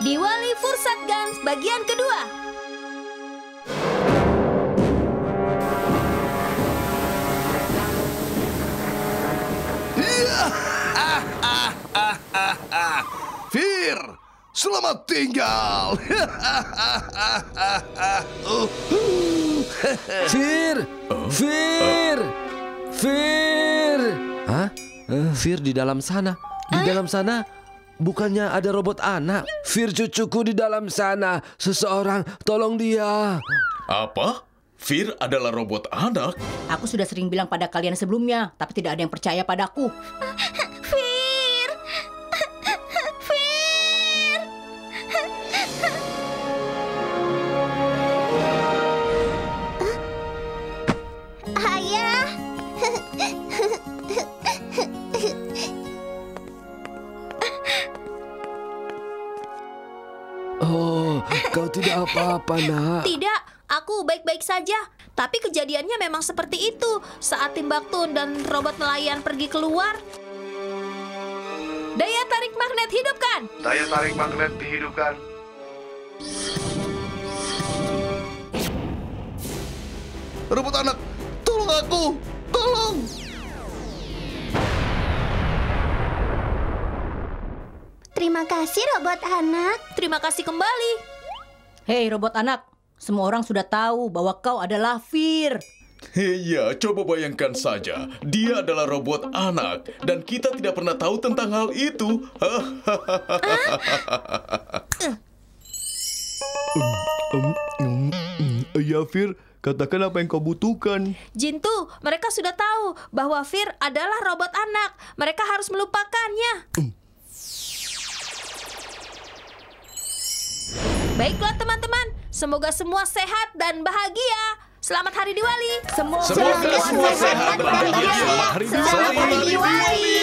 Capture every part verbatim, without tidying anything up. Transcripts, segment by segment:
Diwali Fursat Guns bagian kedua. Fir, selamat tinggal. Fir, Fir, Fir. Hah? Fir di dalam sana. Di dalam sana bukannya ada robot anak. Fir cucuku di dalam sana. Seseorang tolong dia. Apa? Fir adalah robot anak? Aku sudah sering bilang pada kalian sebelumnya, tapi tidak ada yang percaya padaku. Fir! Fir! Ayah. Oh, kau tidak apa-apa, nak. Tidak, aku baik-baik saja. Tapi kejadiannya memang seperti itu. Saat Timbaktun dan robot nelayan pergi keluar. Daya tarik magnet hidupkan. Daya tarik magnet dihidupkan. Robot anak, tolong aku, tolong. Terima kasih robot anak. Terima kasih kembali. Hei robot anak, semua orang sudah tahu bahwa kau adalah Fir. Iya, coba bayangkan saja. Dia adalah robot anak. Dan kita tidak pernah tahu tentang hal itu. Ya, Fir, katakan apa yang kau butuhkan. Jintu, mereka sudah tahu bahwa Fir adalah robot anak. Mereka harus melupakannya. Baiklah teman-teman, semoga semua sehat dan bahagia. Selamat Hari Diwali. Semoga, Semoga semua sehat dan bahagia. Selamat Hari Diwali. Selamat Hari Diwali.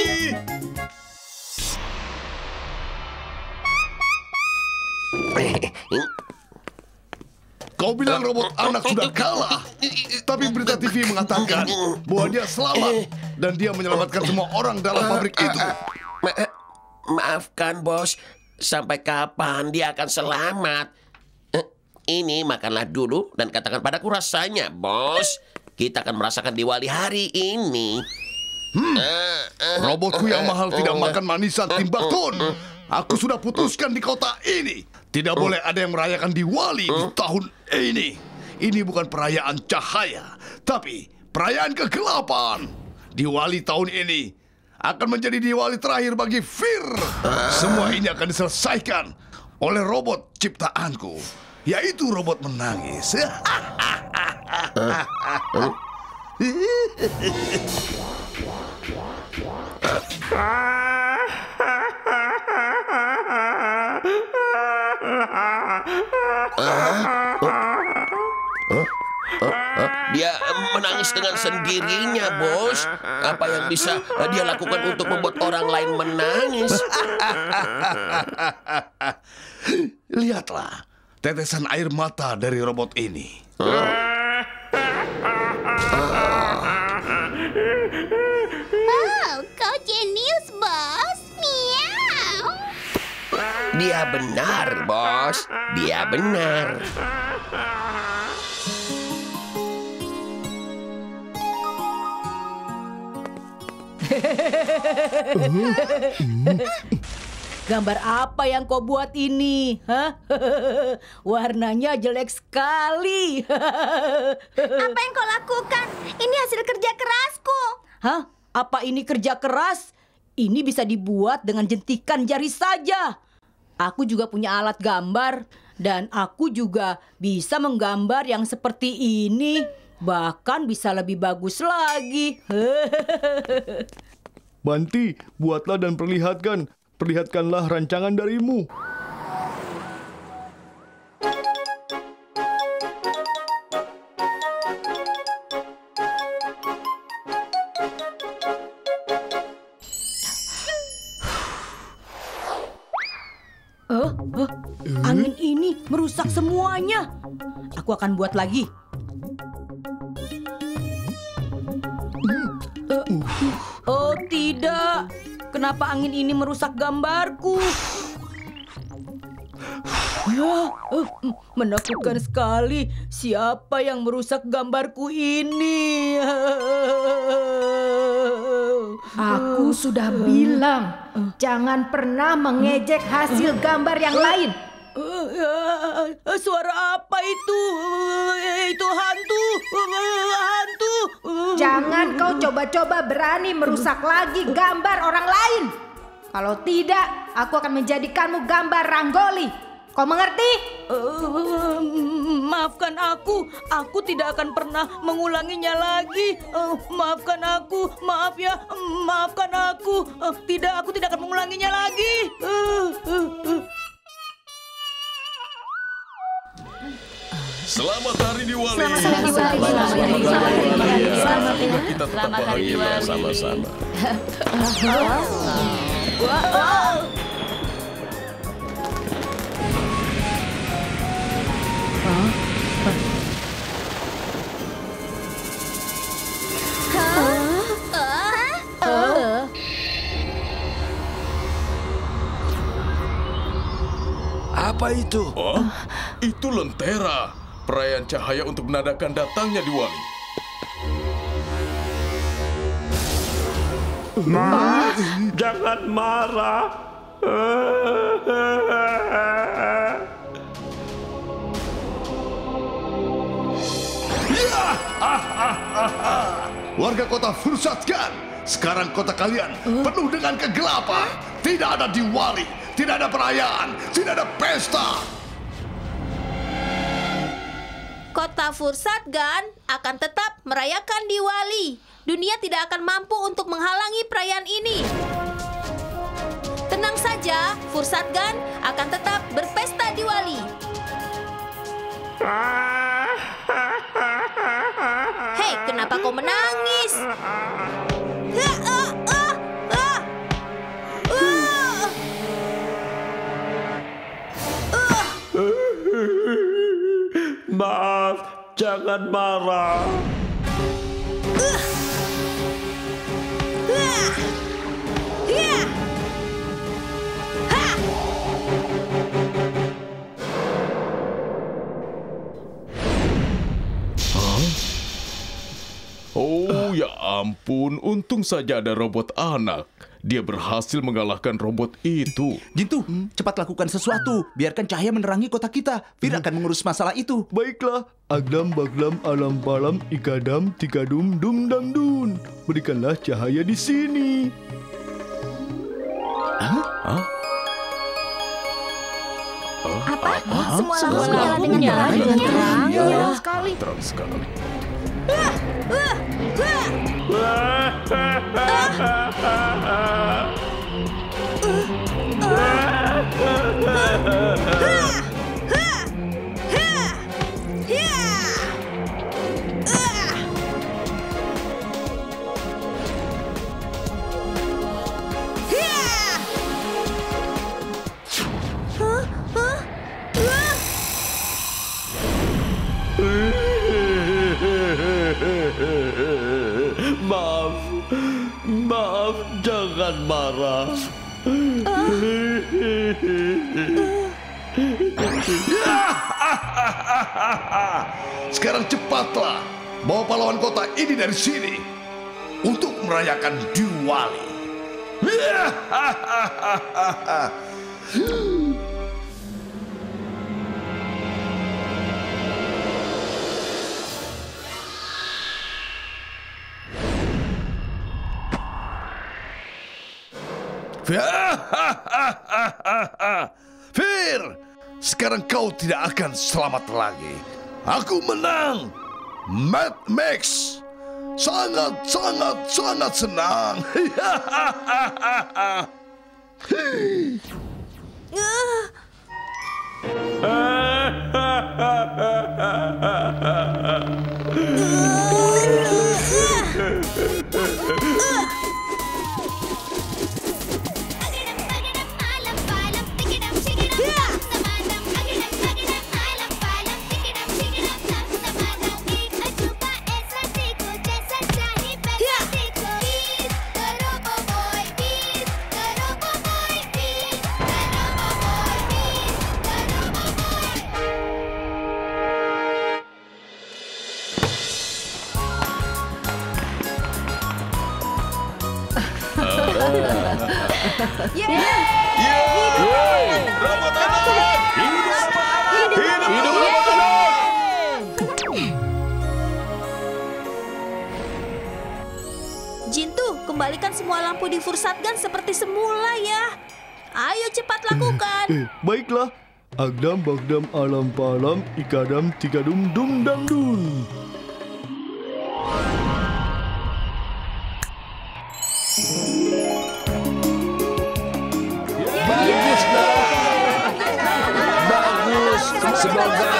Kau bilang robot anak sudah kalah. Tapi berita T V mengatakan bahwa dia selamat. Dan dia menyelamatkan semua orang dalam pabrik itu. Ma maafkan, bos. Sampai kapan dia akan selamat? Eh, ini makanlah dulu dan katakan padaku rasanya, bos. Kita akan merasakan Diwali hari ini. Hmm. Robotku yang mahal tidak makan manisan Timbaktun. Aku sudah putuskan di kota ini. Tidak boleh ada yang merayakan Diwali di tahun ini. Ini bukan perayaan cahaya, tapi perayaan kegelapan. Diwali tahun ini akan menjadi Diwali terakhir bagi Fir. Semua ini akan diselesaikan oleh robot ciptaanku, yaitu robot menangis. Dia menangis dengan sendirinya, bos. Apa yang bisa dia lakukan untuk membuat orang lain menangis? Lihatlah tetesan air mata dari robot ini. Wow, kau jenius, bos. Miau. Dia benar, bos. Dia benar. Gambar apa yang kau buat ini? Hah? Warnanya jelek sekali. Apa yang kau lakukan? Ini hasil kerja kerasku. Hah? Apa ini kerja keras? Ini bisa dibuat dengan jentikan jari saja. Aku juga punya alat gambar. Dan aku juga bisa menggambar yang seperti ini. Bahkan bisa lebih bagus lagi. Banti, buatlah dan perlihatkan. Perlihatkanlah rancangan darimu. Oh, oh, angin ini merusak semuanya. Aku akan buat lagi. Uh, oh tidak, kenapa angin ini merusak gambarku? Ya, eh, menakutkan sekali. Siapa yang merusak gambarku ini? Aku sudah bilang, jangan pernah mengejek hasil gambar yang lain. Uh, suara apa itu? Itu hantu, hantu. Jangan kau coba-coba berani merusak lagi gambar orang lain. Kalau tidak, aku akan menjadikanmu gambar Ranggoli. Kau mengerti? Uh, maafkan aku, aku tidak akan pernah mengulanginya lagi. Uh, maafkan aku, maaf ya, maafkan aku. Uh, tidak, aku tidak akan mengulanginya lagi. Uh, uh, uh. Selamat Hari Diwali. Selamat Hari Diwali. Selamat Hari Diwali. Selamat Semoga kita tetap bahagia sama-sama. Apa itu? Oh, itu lentera. Perayaan cahaya untuk menandakan datangnya Diwali. Ma, jangan marah. Warga kota Fursatgan, sekarang kota kalian penuh dengan kegelapan. Tidak ada Diwali, tidak ada perayaan, tidak ada pesta. Kota Fursatgan akan tetap merayakan Diwali. Dunia tidak akan mampu untuk menghalangi perayaan ini. Tenang saja, Fursatgan akan tetap berpesta Diwali. Hei, kenapa kau menangis? Ah, ah, ah, ah. Ah. Ah. Maaf, jangan marah. Oh ya ampun, untung saja ada robot anak. Dia berhasil mengalahkan robot itu. Jintu, cepat lakukan sesuatu. Biarkan cahaya menerangi kota kita. Fir akan mengurus masalah itu. Baiklah, aglam baglam alam balam ikadam tikadum dum dam dun. Berikanlah cahaya di sini. Hah? Apa? Semua lampu Semua menyala lampu dengan menyala terang. dengan terang. Iya, Ya. sekali. Terang sekali. Maaf, maaf, jangan marah. Sekarang cepatlah bawa pahlawan kota ini dari sini untuk merayakan Diwali. Fir, sekarang kau tidak akan selamat lagi. Aku menang. Mad Max sangat sangat sangat senang. Robot anak! Hidup robot anak! Jintu, kembalikan semua lampu di Fursatgan seperti semula ya. Ayo cepat lakukan. Eh, baiklah. Agdam bagdam alam palam ikadam tikadum dum dam dun. Bagus, Nak. Bagus. Semoga